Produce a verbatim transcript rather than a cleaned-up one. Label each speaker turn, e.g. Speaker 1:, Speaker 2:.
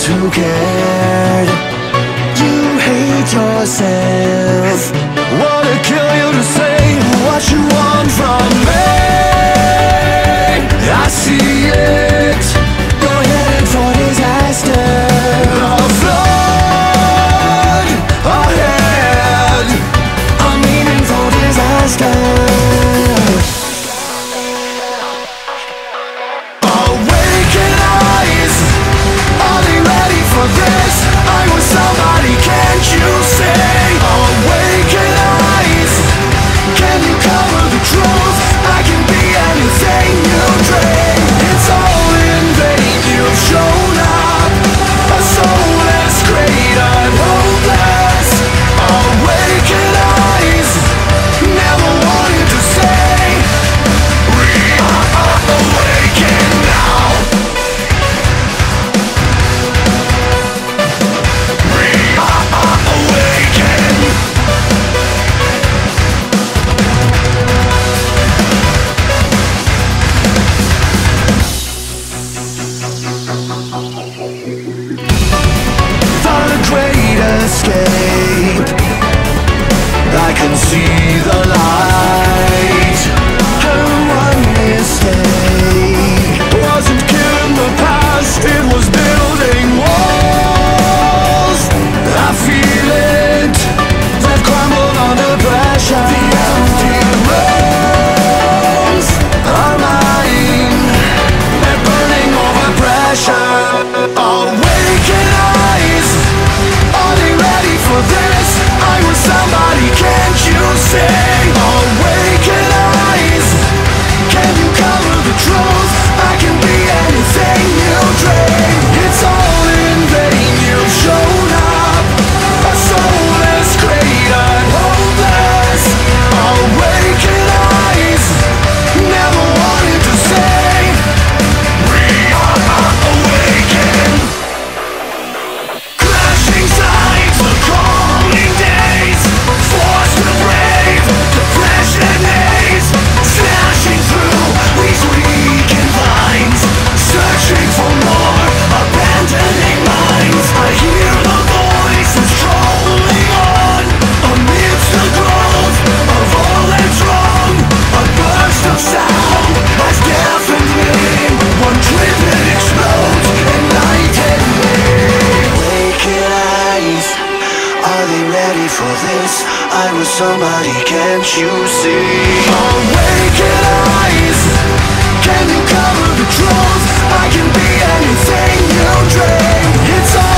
Speaker 1: ones who cared. You hate yourself, wanna kill you to say what you want from me. I see it, you're headed for disaster. A flood ahead, a meaningful disaster. Awaken eyes, are they ready for this? I was somebody, can't you say? Awaken eyes, can you cover the truth? I can be anything you dream. It's all in vain, you've shown up, a soulless, cratered, hopeless. Awaken eyes, never wanted to say ReAwaken now. ReAwaken. The great escape, I can see the light. Her one mistake wasn't killing the past, it was building walls. I feel it, that crumble under pressure. The empty rooms are mine, they're burning over pressure. Awaken eyes, are they ready for this? I was somebody, can't you say? Awaken eyes, can you cover the truth? I can be anything you dream. It's all in vain, you've shown up, a soulless, cratered, hopeless. Awaken eyes, never wanted to say ReAwaken. Crashing sides, the calling days, forced to brave depression haze, smashing through these weakened lines, searching for more, abandoning minds. I hear the voices trolling on, amidst the growth of all that's wrong. A burst of sound has deafened me, one trip that explodes, enlightened me. Awaken eyes, are they ready for this? I was somebody, can't you see? Awaken eyes, can you cover the truth? I can be anything you dream. It's all